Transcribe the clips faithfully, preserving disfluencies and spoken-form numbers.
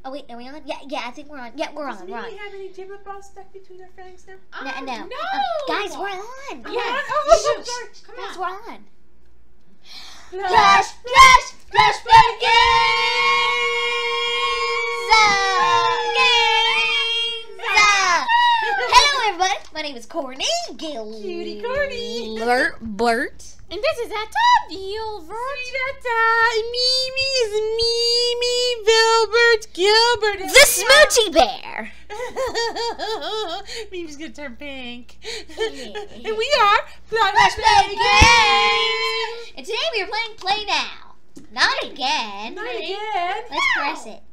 Oh wait, are we on? Yeah, yeah, I think we're on. Yeah, we're Does on. We're on. Does Mimi have any Jibbit balls stuck between her fangs now? No, Oh, no. no. Um, guys, we're on. Come Yes. on. Oh, Shh, I'm shh, sorry. shh. Come Guys, on. we're on. Flash, Flash, flash, flashback games. Games. Hello, everybody. My name is Courtney Gill. Cutie Courtney. Blurt, blurt. And this is Etta Gilbert. Mimi is Mimi Vilbert Gilbert. The Smoochie Bear. Mimi's gonna turn pink. Yeah. And we are Flashback Flashback Games. And today we are playing Play Now. Not again. Not again. Let's press it.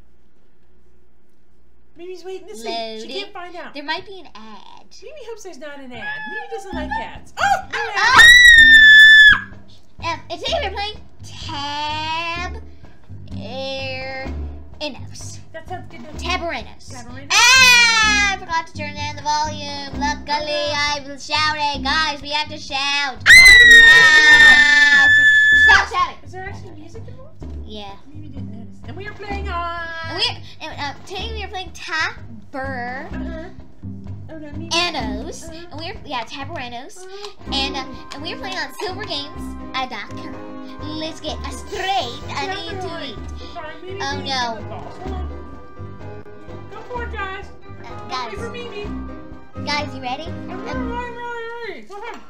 Mimi's waiting to see. Loading. She can't find out. There might be an ad. Mimi hopes there's not an ad. Mimi doesn't like ads. Oh! No ad. Oh. Um, and today we're playing Tab Air Enos. That sounds good. Tabarenos. Tabarenos. Ah! I forgot to turn down the volume. Luckily, I was shouting. Guys, we have to shout. Ah! Stop shouting. Is there actually music involved? Yeah. Mimi didn't notice. And we are playing on. And we're, and, uh, today we are playing Taber Uh-huh. Oh, no, Mimi. Enos. Uh-huh. And we're, yeah, Tabarenos. Uh-huh. And, uh, and we're playing on silver games dot com. Let's get a straight and into it. Sorry, Mimi Oh, needs no. the balls. Hold on. Go for it, guys. Uh, Wait for guys, Mimi. guys, you ready? I'm Um, really, really, really. Go ahead.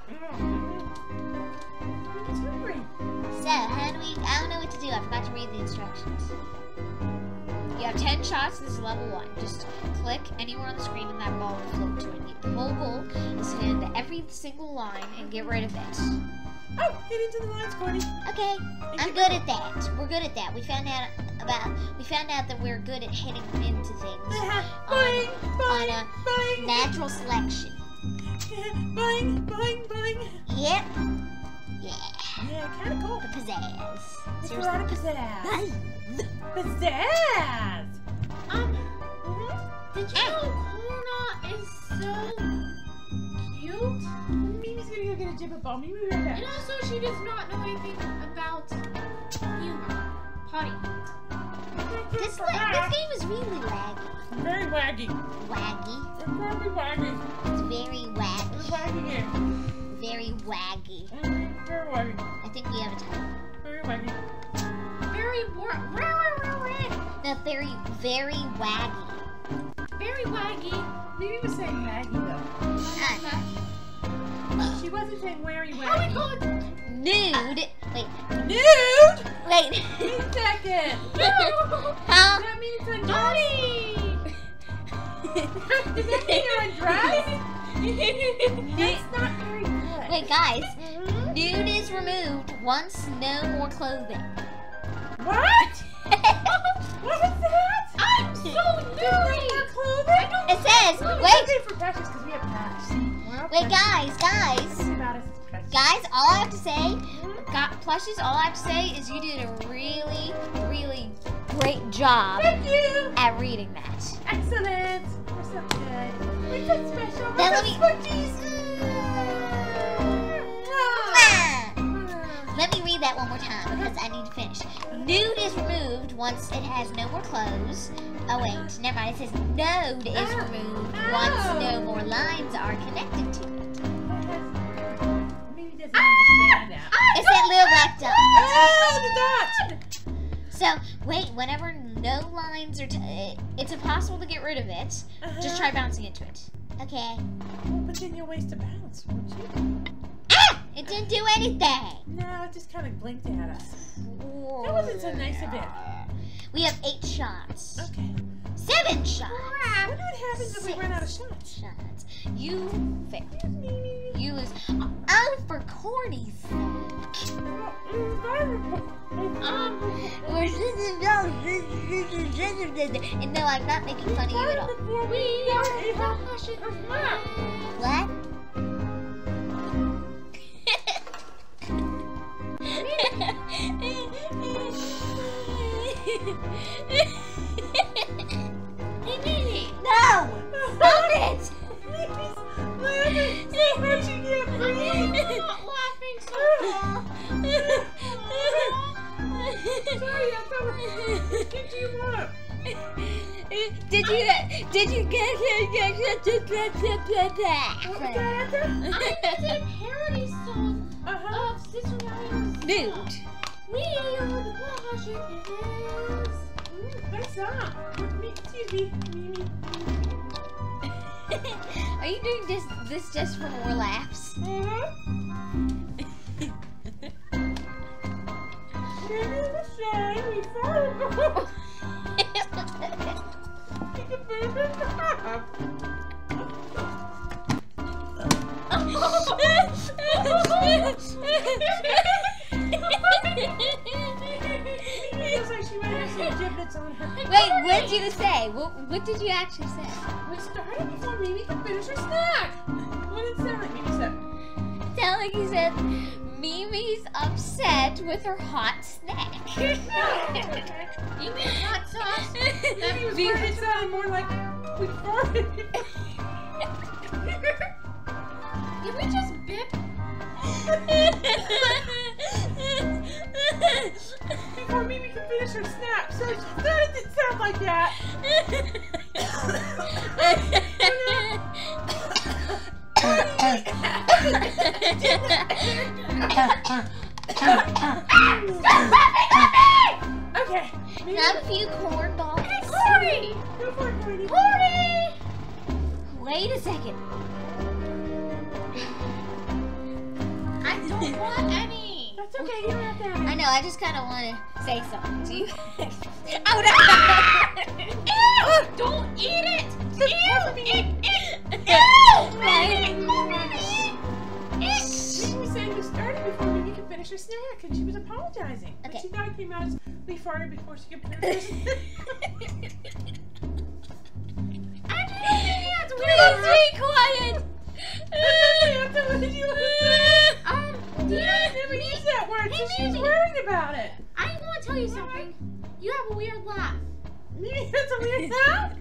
It's hungry. So, how do we, I don't know what to do. I forgot to read the instructions. You have ten shots. This is level one. Just click anywhere on the screen and that ball will float to it. The whole goal is to hit every single line and get rid of it. Oh, hit into the lines, Courtney. Okay, I'm good at that. We're good at that. We found out about, we found out that we're good at hitting into things Boing, on boing, a boing. natural selection. Boing, boing, boing. Yep. Yeah. Yeah, kind of cool. The pizzazz. There's a lot of pizzazz. Nice. Pizzazz. Um, Mhm. did you know Corna is so cute? Mimi's gonna go get a Jibbit ball. Mimi, right And back. also, she does not know anything about humor. Potty. This, li- this game is really laggy. Very waggy. Waggy. It's very waggy. It's very It's waggy. waggy game. Very waggy. Mhm, Very waggy. I think we have a title. Very waggy. Very war. No, very, very waggy. Very waggy. Mimi was saying Maggie though. Uh, She wasn't saying very How we waggy. call it? nude. Wait, Nude. wait. Wait a second. Huh? That means a Potty. Does that mean you're undressed? That's not very good. Wait, guys. Mhm. Nude is removed once no more clothing. What? What is that? I'm so There's no nerdy. more clothing? It says, Well, we wait, should pay for precious because we have cash. We're all wait, precious. guys, guys, Everything about us is precious. guys. All I have to say, Mhm. got plushes. All I have to say is you did a really, really great job Thank you. at reading that. Excellent. We're so good. We're so special. We're Now so let me- sponges. Let me read that one more time because I need to finish. Nude is removed once it has no more clothes. Oh wait, never mind. It says node is Oh. removed Oh. once no more lines are connected to it. Mimi doesn't understand that. It's that little black dot. Oh, the dot. So wait, whenever no lines are, t- it's impossible to get rid of it. Uh-huh. Just try bouncing into it. Okay. But then you'll waste a bounce, won't you? Ah! It didn't do anything. No, it just kind of blinked at us. That wasn't so nice of it. We have eight shots. Okay. Seven shots. I wonder what happens if we run out of shots. Shots. You failed. You lose. Oh, for Corny's sake. Um, We're and no, I'm not making fun of you at all. we are flushing her flat. What? Hey, Mimi. No! Stop it! Laughing so much you can't breathe. I'm not laughing so Sorry, I thought. What do you want? Did you did you get I did a parody song Uh-huh. of Sister Mario's nude? We are the Washingtons. Mm, nice song. Me, excuse me. Mimi. Are you doing this this just for more laughs? Uh-huh. Maybe the shame we farted. You can finish it up. Feels like she might have some giblets on her. Wait, what did you say? What, what did you actually say? We started before Mimi could finish her snack. What did it sound like Mimi said? Sound like you said Mimi's upset with her hot snack. You mean hot sauce? Mimi was worried it sounded more like we farted. Did we just bip? Before Mimi could finish her snack, so she started to sound like that. Okay. Maybe Have a few corn balls. Corey! Go for it, Corey. Corey! Wait a second. I don't want any. That's okay. You don't have to have it. I know, I just kind of want to say something to you. Oh, no! Ew! Don't eat it! Ew! Ew! Ew! Mimi was saying we started before Mimi could finish her snack, and she was apologizing. But Okay. she thought it came out as we farted before she could finish her snack. Please be quiet. Samantha, what did you want to say? Um, You never use that word, so she's worried about it. I want to tell you something. You have a weird laugh. Mimi has a weird laugh.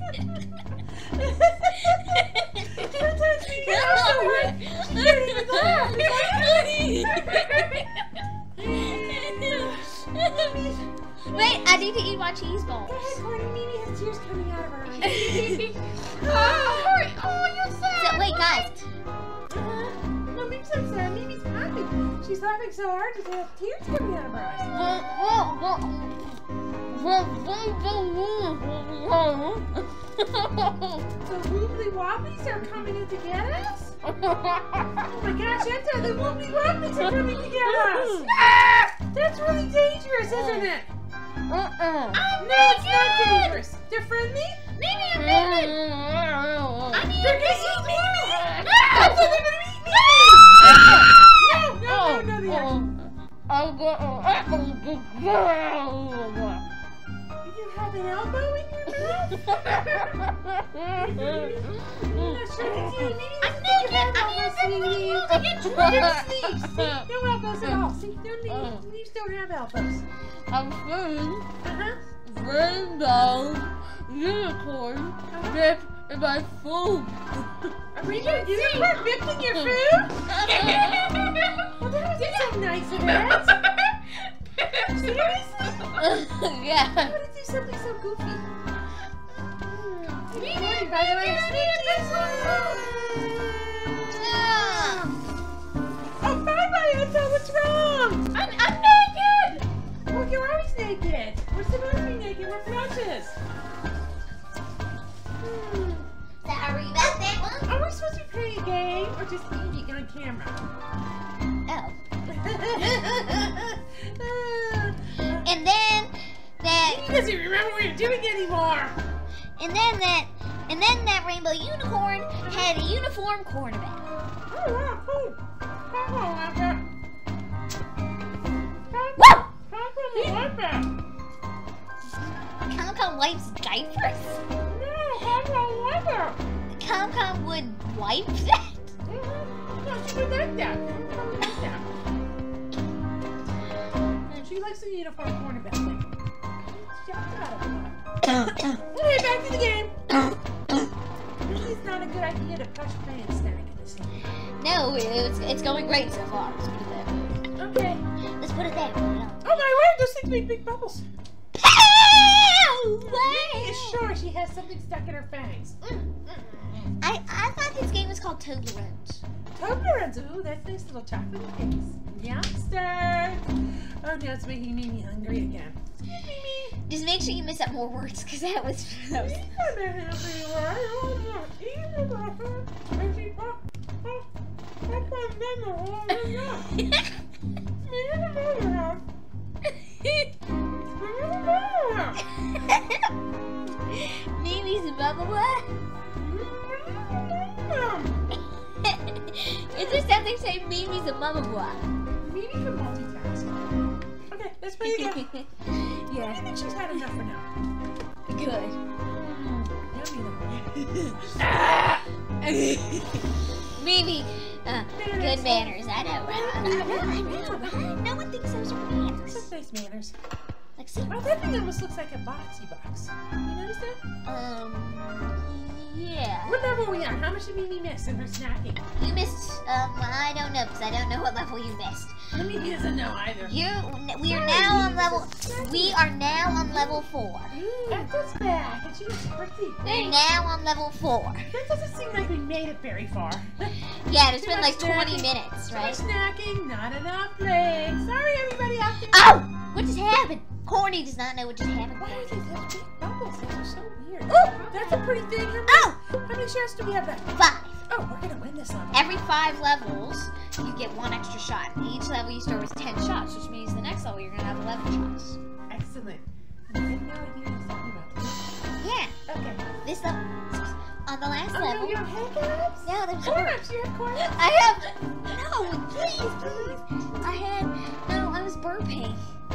Sometimes Mimi has so weird, she can't even laugh. Wait, I need to eat my cheese balls. Go ahead, Corey. Mimi has tears coming out of her eyes. Oh, Corey, oh, you're sad. So, wait, guys. Uh, no, Mimi's not sad. Mimi's happy. She's laughing so hard she has tears coming out of her eyes. The Woobly Wobblies are coming in to get us? Oh my gosh, Etta, the Woobly Wobblies are coming to get us! Ah! That's really dangerous, isn't it? Uh-uh. I'm No, it's not dangerous. They're friendly? Maybe I'm naked. I need They're a gonna eat Mimi! No! That's why they're gonna eat Mimi! No, no, no, no, they You have an elbow in your mouth? I'm not sure it's you. Maybe I'm it's naked. your I need elbows, something Mimi. to get No sleeves. See, no elbows at all. See, no leaves. Leaves don't have elbows. I'm food, Uh-huh. rainbow, unicorn, dip in my food. A rainbow unicorn dipped in your food? Well, that wasn't so nice of it. Seriously? Yeah. How would it do something so goofy? Good morning, by the way. Oh, bye-bye, Etta. What's wrong? I'm, I'm naked. Oh, you're always naked. We're supposed to be naked. We're precious. Hmm. Sorry about that one. Are we supposed to be playing a game or just eating on camera? Oh. And then that, He doesn't remember what you're doing anymore. and then that, and then that rainbow unicorn had a uniform cornerback. Oh, wow, cool. Come on, Etta. Woo! How come you like that? Comcom wipes diapers. No, how come you like that? Comcom would wipe that. Mm-hmm. No, she would like that. How come you like that? And she likes the uniform cornerback thing. She talked about it a lot. Okay, back to the game. Usually it's not a good idea to push play and stack in this game. No, it's it's going great so far. Let's put it there. Okay. Let's put it there. Oh my word, those things make big bubbles. Ow! Mimi is sure she has has something stuck in her fangs. I, I thought this game was called Toblerones. Toblerones. Ooh, that's nice little chocolate cakes. Youngster. Oh, now it's making me hungry again. Mimi. Just make sure you miss up more words, because that was... That was Mimi's a bubble what? Is there something saying Mimi's a mama boy? Mimi can multitask. Okay, let's play again. Yeah. I think she's had enough for now. Good. Yummy. Mimi, uh, good manners. I know, right? I know, I know, right? No one thinks those are manners. Some nice manners. Like, see, Oh, that thing almost looks like a boxy box. You notice that? um, yeah. What level are we on? How much did Mimi miss in her snacking? You missed, um, I don't know, because I don't know what level you missed. Mimi doesn't know either. You, we are now on level, we are now on level four. Echo's back, and she was pretty. We're now on level four. That doesn't seem like we made it very far. Yeah, it's Too been much like twenty snacking. minutes, Too right? much snacking, not enough playing. Sorry, everybody out there. Oh! What just happened? Corny does not know what just happened. Why are they such big bubbles? Those are so weird. Oh! That's a pretty thing. How many, Oh! how many shares do we have left? Five. Oh, we're gonna win this one. Every five levels, you get one extra shot. Each level you start with ten shots, which means the next level you're gonna have eleven shots. Excellent. I had no idea you were talking about this. Yeah. Okay. This level, on the last Oh, level. no, you have hiccups? No, there's a Corn-ups, you have corn-ups? I have no, please, please. I had no. I was burping.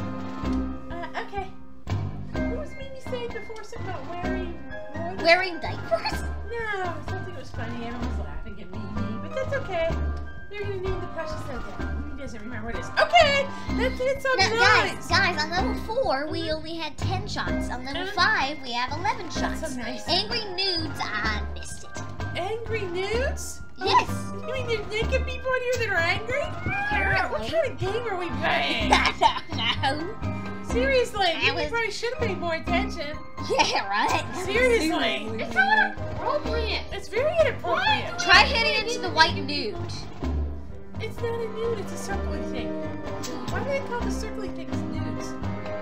Uh, okay. What was Mimi saying before something about wearing... Wearing... Wearing diapers. No, something was funny. Everyone was laughing at Mimi, but that's okay. They're gonna name the precious soda. Mimi doesn't remember what it is. Okay, that's it. So No, nice. guys, guys, on level four we only had ten shots. On level five we have eleven shots. That's so nice. Angry nudes, I missed it. Angry nudes? Yes. You mean there's naked people in here that are angry? Apparently. What kind of game are we playing? No. Seriously, That you was- probably should have paid more attention. Yeah, right. Seriously. It's not appropriate. It's very inappropriate. Try hitting into the white nude. It's not a nude, it's a circly thing. Why do they call the circly things nudes?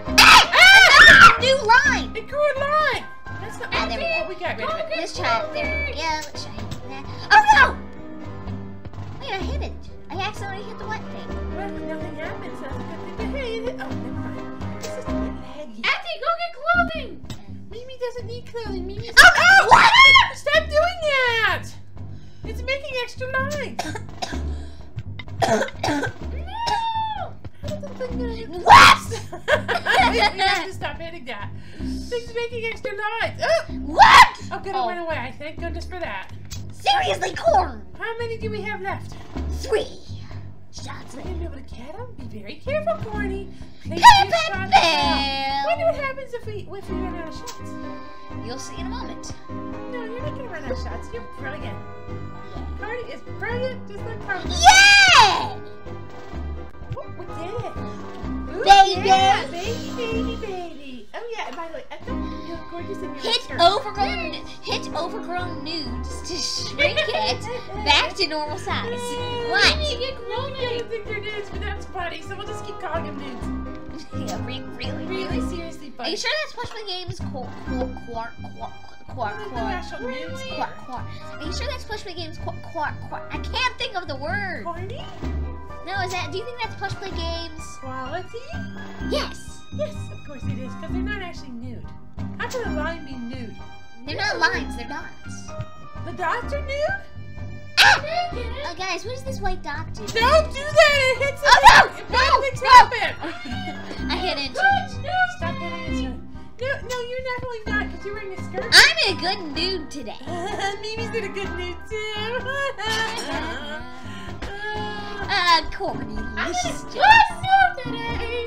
Ah! New line. It grew a line! That's not Ah, there we go. Oh, we got rid of it. Let's try it. There. Yeah, let's try hitting that. Oh no! Wait, I hit it. I accidentally hit the white thing. Well, nothing happens. That's a good thing. But hey, it, oh, never mind. This is the laggy. Auntie, go get clothing. Mimi doesn't need clothing. Mimi's Oh no! What? Stop doing that! It's making extra lines. No. How did the thing get it? What? We have to stop hitting that. It's making extra lines. Oh, What? oh good, Oh. it went away. Thank goodness for that. Seriously, corn. How many do we have left? Three shots. We're gonna be able to get them. Be very careful, Corny. Place Pip your and shots down. bam. Wonder what happens if we if we run out of shots. You'll see in a moment. No, you're not gonna run out of shots. You're brilliant. Cardi is brilliant, just like Cardi. Yay! Oh, we did it. Ooh, Baby. yeah, baby, baby, baby. Oh yeah, and by the way, I thought you look gorgeous in your Hit skirt. overgrown, hit overgrown nudes to shrink it back to normal size. What? You get I clothing. don't think they're nudes, but that's funny. So we'll just keep calling them nudes. Yeah, re- really, Really seriously Are funny. you sure that's Plush Play Games? Quark, quark, quark, quark, quark, No quark, actual nudes here. quark, quark. Are you sure that's Plush Play Games? Quark, quark, quark. I can't think of the word. Corny? No, is that? Do you think that's Plush Play Games? Quality? Yes. Yes, of course it is, because they're not actually nude. How can a line be nude? They're not lines. They're dots. The dots are nude? Ah! Oh, guys, what does this white dot do? Don't do that! It hits Oh, it! no! If No! bad things No! happen! I hit into it. Stop hitting into it. No, no, you're definitely not, because you're wearing a skirt. I'm in a good nude today. Mimi's in a good mood, too. Uh, corny. I'm Delicious in a jokes. good mood today.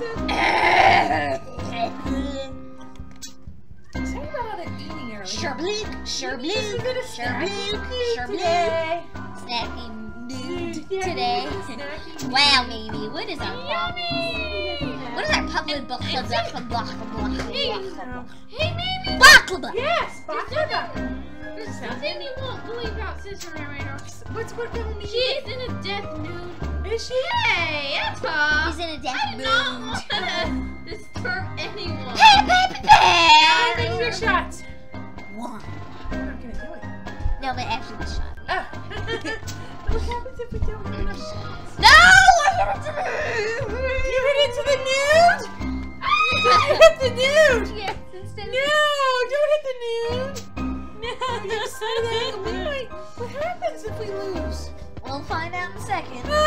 Sorry about all that eating earlier. Sherblook, sherblook, Mimi's been a snacky sherblook, mood sherblook. today. Snacky nude Yeah, today. Mimi's a snacky mood. Wow, baby, what is our problem? Yummy. What is our public blah blah blah blah blah blah blah? Hey, maybe. Blah Baklava. Yes, baklava. There's something you won't believe about Sister Narrator. What's what that mean? She's in a death mood. Is she? Hey, Etta! He's in a death I do not mood. want to disturb anyone. Hey, baby Hey, bear! make your shots. One. We're not gonna do it. No, but after the shot. Oh. What happens if we don't have enough shots? No! I hit it to You hit into the nude? Did you hit the nude? Yes, instead No, don't hit the nude. No, you say that. We might. What happens if we lose? We'll find out in a second. Ah!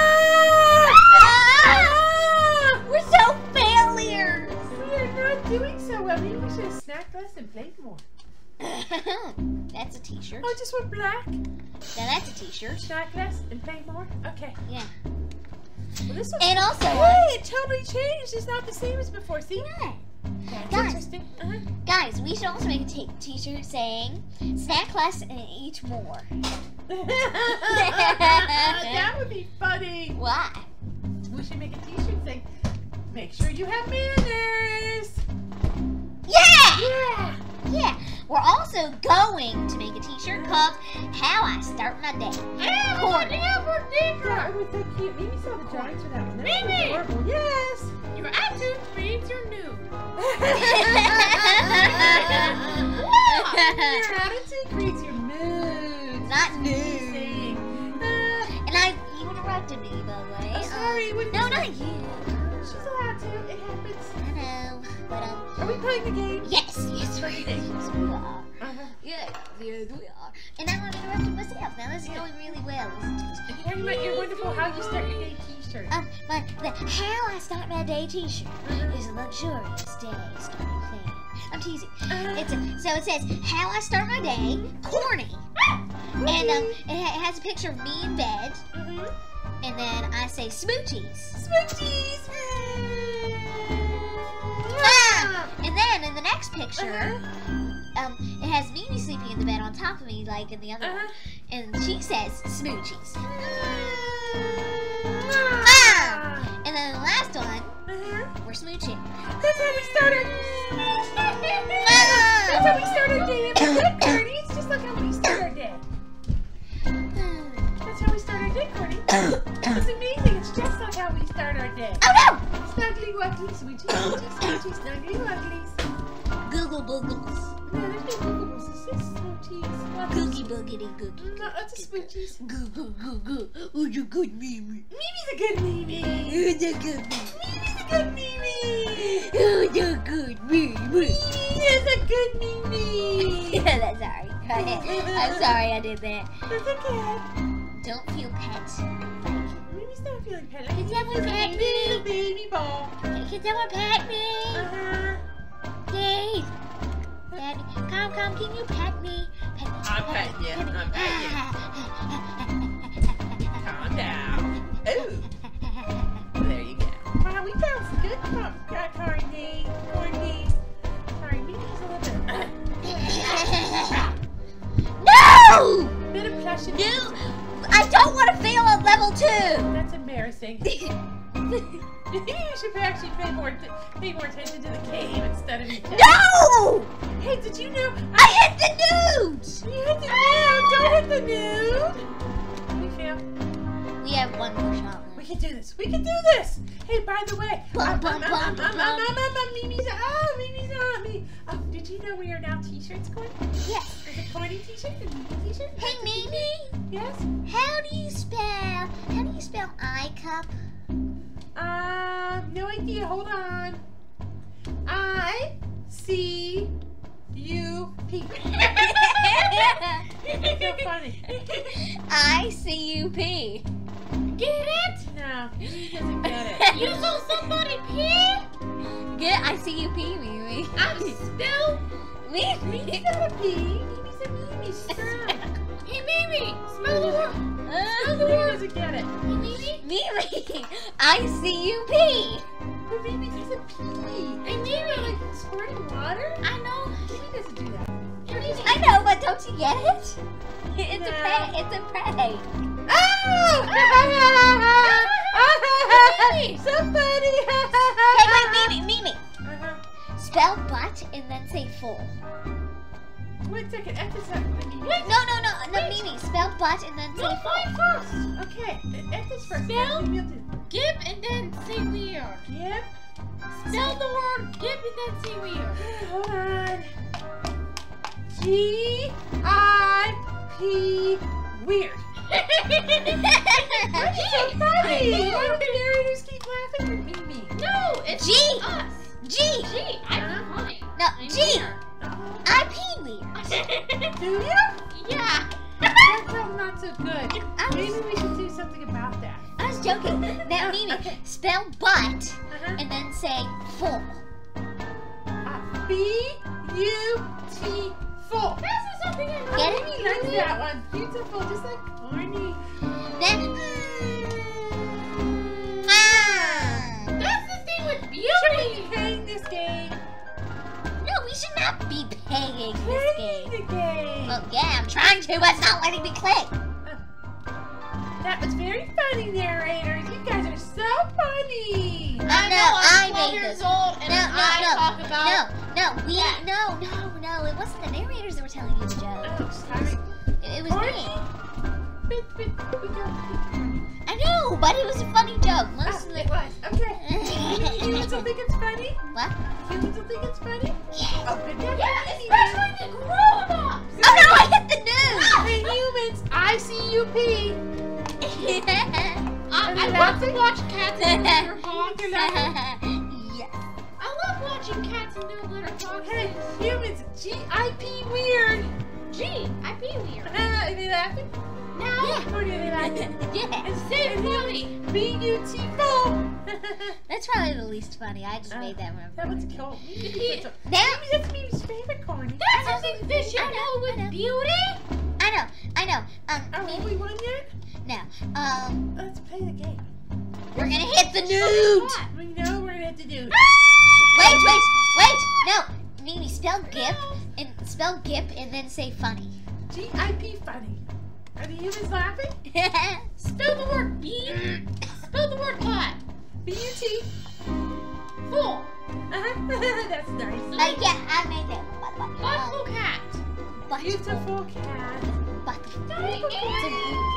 Ah! We're so failures! We are not doing so well. Maybe we should have snacked less and played more. That's a t-shirt. Oh, just went black. Now that's a t-shirt. Snack less and play more. Okay. Yeah. Well, this was. And also, Hey, it totally changed. It's not the same as before. See? yeah. That's Guys. interesting. Uh-huh. Guys, we should also make a t- t-shirt saying snack less and eat more. That would be funny. Why? We should make a t-shirt saying, make sure you have manners. Yeah! Yeah. Yeah. We're also going to make a t-shirt called How I Start My Day. Yeah, Corny. yeah, for dinner. That was so cute. Mimi saw the drawings for that one. That was Mimi! adorable. Yes. Your attitude creates your nude. Your attitude creates your mood. Not That's what she's nude. saying. Uh, And I, you interrupted me, by the way. I'm sorry. What No, not you. She's allowed to. It happens. I know, but um, Are we playing the game? yes, yes, we yes, we are. Uh-huh. Yes, yes, we are. And now I'm interrupting myself. Now this is going really well. And you're talking about your wonderful How You Start Your Day t-shirt. Um, my the How I Start My Day t-shirt is a luxurious day starting plan. I'm teasing. It's a, so it says How I Start My Day, corny, and um, it, ha- it has a picture of me in bed, Mm-hmm. and then I say smoochies. Smoochies! Ah! And then in the next picture, Uh-huh. um, it has Mimi sleeping in the bed on top of me, like in the other Uh-huh. one, and she says smoochies. Ah! And then the last one, Uh-huh. we're smooching. That's how we start our That's how we start our day. It's good, Courtney. It's just like how we start our day. That's how we start our day, Courtney. It's amazing. It's just like how we start our day. Oh no! Snuggly wuggly, sweetie, sweetie, sweetie, snuggly wugglies. Google boogles. No, there's no googles. It's just sweeties. Googie boogity googie. No, it's a sweeties. Goo goo goo goo. Oh, you good Mimi. Mimi's a good Mimi. Oh, the good Mimi. Mimi's a good Mimi. Oh, the good Mimi. Mimi is a good Mimi. Yeah, that's sorry. I'm sorry I did that. That's okay. Don't feel pet. Mimi's not feeling petted. Can someone pet Little me? baby ball. Can someone pet me? Uh-huh. Please. Pet me. Come, come, can you pet me? Pet me. I'm pet petting me, you. pet me. I'm petting Calm down. Ooh. There you go. Wow, we found some good pop Courtney. Courtney. Sorry, Mimi's a little No! bit, bit of plush and No! I don't want to fail on level two! That's embarrassing. You should actually pay more, t- pay more attention to the game instead of me. No! Hey, did you know? I hit the nudes! You hit the nude! Don't hit the nude! We failed. We have one more shot We left. can do this. We can do this. Hey, by the way, Bum, um, bum, um, bum, um, bum, um, bum. um, um, um, Mimi's oh, Mimi's on me. Um, did you know we are now t-shirts, Courtney? Yes. There's a Courtney t-shirt and a Mimi t-shirt. Hey, Mimi! Yes. How do you spell, how do you spell I cup? Um, no idea. Hold on. I C U P. It's so funny. I C U P. Get it? No, he doesn't get it. You saw somebody pee? Get I C U P, Mimi. I'm still. Mimi. He's not a P. Mimi's a Mimi. Stop. Hey, Mimi, smell the word. Uh, He doesn't get it. Hey, Mimi. Mimi. I C U P. But Mimi's is a P. Hey, Mimi. Like squirting water? I know. Mimi doesn't do that. Hey, Mimi. I know, but don't you get it? It's No. a prank. It's a prank. Oh! Mimi. Somebody! Hey, wait, Mimi, Mimi. Uh-huh. Spell butt and then say full. One second. F is up. Wait. No, no, no, no, Mimi. Spell butt and then say No, mine first. Okay. F is first. Spell? Then we'll do- Gip and then say weird. Yep. Spell the word gip and then say weird. Hold on. G I P weird. That's so funny. Why do the narrators keep laughing at Mimi? No, it's G. us. G. G. I'm funny. No, I'm G. weird. I P weird. Do you? Yeah. That sounds not so good. I Maybe was, we should do something about that. I was joking. Now, Mimi, Okay. spell butt Uh-huh. and then say full. Uh, B U T full. This is something I know. Get it? Mimi likes that one. Beautiful, just like Corny. Then. Ah. That's the thing with Should we beauty. be playing this game? No, we should not be paying this Playing game. the game. Well, yeah, I'm trying to, but it's not letting me click. That was very funny, narrators. You guys are so funny. No, I no, know, I I'm twelve made years this. old and No, no, I no, talk about no, no, we, that. no, no, no, it wasn't the narrators that were telling you the joke. Oh, sorry. It, it was Corny. me. Bit, bit, we don't I know, but it was a funny joke. Most Oh, of it the... was. Okay. Humans will think it's funny? What? Humans will think it's funny? Yes. Oh, good. Yeah, especially the grown-ups. Oh no, I hit the news! Hey, humans, I C U P. I, I love to watch cats and their hogs. Yes. I love watching cats and their litter boxes. Hey, humans, G I P weird. G, I be weird. Uh, are they laughing? No. Yeah. Or are they laughing? Yes. And Say and funny. B U T full. That's probably the least funny. I just Uh, made that one. That one's cool. Yeah. Now, Maybe that's Mimi's favorite corny. That's something fish you I know, know with I know. beauty. I know, I know. Um, Oh, have we won yet? now, um, Let's play the game. we're gonna hit the nude. We know we're gonna have to do it. Wait, wait, wait. No, Mimi, spell gip and spell gip and then say funny. G I P funny. Are the humans laughing? Spell the word bee. Spell the word cat. B U T. Full. Uh-huh. That's nice. Uh, yeah, I made that one, by the way. Buttful cat. Um, Beautiful cat. Butterful. Beautiful. It's a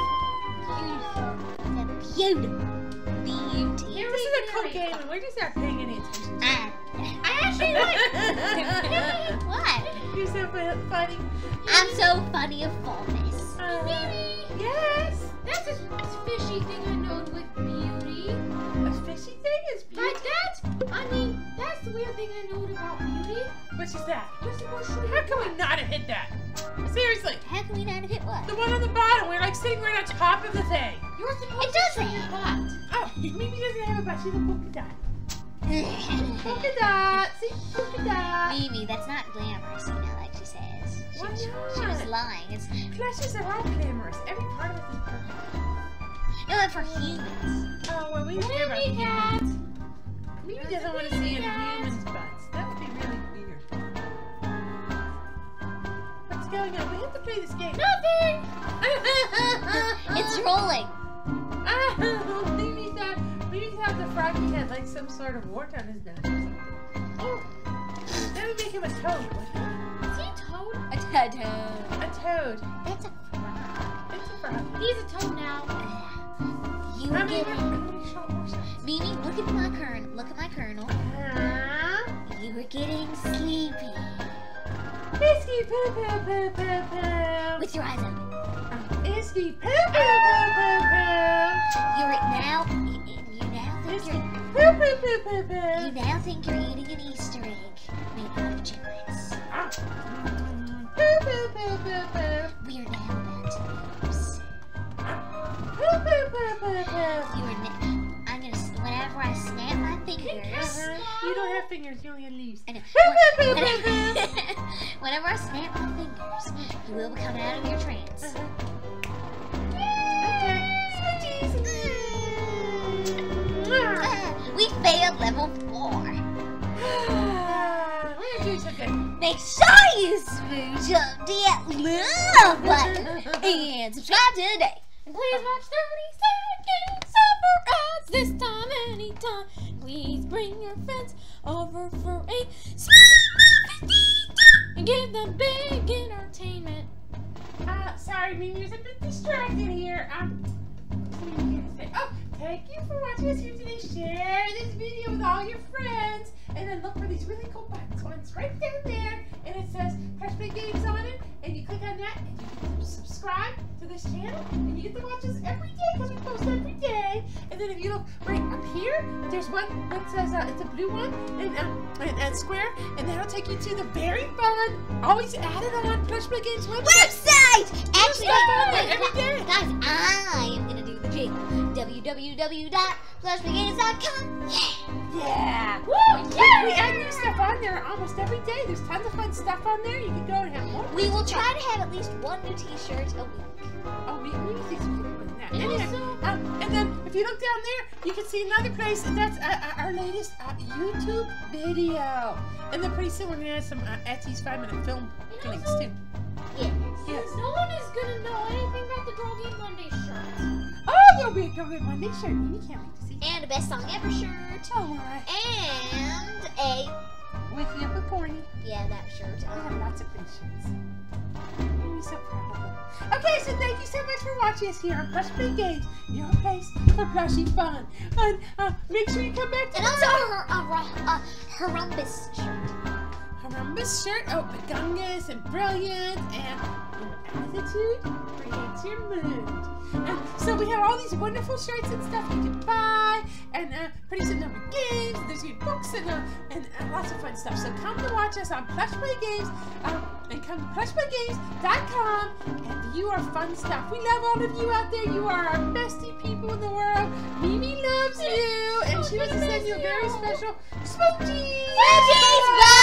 beautiful. Beauty. Here This we is a cool go. game and we're just not paying any attention. Ah. I actually like. What? You're so fu- funny. I'm so funny of fullness. Uh, Mimi. yes. That's a fishy thing I know with beauty. A fishy thing is Like beauty. that? I mean, that's the weird thing I know about beauty. Which is that? You're supposed to. How can we not have hit that? Seriously. How can we not have hit what? The one on the bottom. We're like sitting right on top of the thing. You're supposed It to does show that. your butt. Oh, Mimi doesn't have a butt. She's a polka dot. Polka dot. See? Polka dot. Mimi, that's not glamorous, you know, like she says. She, Why she, not? she was lying. It's Plushes are all glamorous. Every part of it is perfect. no, but for humans. Oh, well, we don't care about Baby cat. humans. Mimi doesn't want to see any humans' butts. That would be really weird. What's going on? We have to play this game. Nothing. It's rolling. Ah, Mimi thought, Mimi thought the froggy had like some sort of wart on his nose or something. Oh, that would make him a toad, wouldn't Is he a toad? A toad. it? A toad. That's a frog. It's a frog. He's a toad now. You How were many, getting... how many short more shots? Mimi, look at my kernel. Look at my kernel. Ah, You were getting sleepy. Isky poo poo poo poo poo. With your eyes open. Isky poo poo poo poo poo. You're now... You, you now think Isky you're... poo poo poo poo You poo. now think you're eating an Easter egg made out of chocolates. Ah. Poo poo poo poo poo. We are now about to lose. Poo poo poo poo poo. You are. Ne- I'm gonna. s- Whenever I snap my fingers. Uh-huh. You don't have fingers, you only have leaves. I know. Poo, poo, poo, When- poo, Whenever I snap my fingers, you will come out of your trance. Uh-huh. Okay. Smoochies. Mwah. Ah, we failed level four. We're gonna do something. Make sure you smooch up that love button and subscribe today. And please watch thirty seconds of ads this time, anytime. Please bring your friends over for a small Give them big entertainment. Uh, sorry, Mimi's a bit distracted here. Um, what do you say? Oh, thank you for watching us here today. Share this video with all your friends. And then look for these really cool buttons. One's right down there. And it says Plush Play Games on it. And you click on that and you get to subscribe to this channel. And you get to watch us every day because we post every day. And then if you look right up here, there's one that says, uh, it's a blue one and, um, and, and square. And that'll take you to the very fun, always added on Plush Play Games website. Website! Actually, on guys, there every day. guys, I am going to do the jingle. w w w dot plush play games dot com. Yeah! Yeah! Woo! Yeah! We add new stuff on there almost every day. There's tons of fun stuff on there. You can go and have more. We will try to have at least one new t-shirt a week. Oh, we, we think some more than that. And Anyway, also- um, and then if you look down there, you can see another place, and that's uh, uh, our latest uh, YouTube video. And then pretty soon we're gonna have some uh, Etsy's five-minute film And things also- too. Yeah. Yes. No one is gonna know anything about the Girl Game Monday shirt. Oh, there'll be a Girl Game Monday shirt. You can't wait to see. And a best song ever shirt. Oh my! And a, Waking up with Corny. yeah, that shirt. We have Um, lots of pretty shirts. I'm so proud of them. Okay, so thank you so much for watching us here on Plush Play Games, your place for plushy fun. And uh, make sure you come back to and also her, a, a Harumpus shirt. Harumpus shirt. Oh, Bagungas and Brilliant and your attitude creates your mood. And so we have all these wonderful shirts and stuff you can buy, and uh, pretty soon there'll be games, and there's gonna be books and, uh, and uh, lots of fun stuff. So come to watch us on Plush Play Games, um, and come to plush play games dot com and view our fun stuff. We love all of you out there. You are our bestie people in the world. Mimi loves you, and she wants to send you a very special smoochie. Smoochies, bye!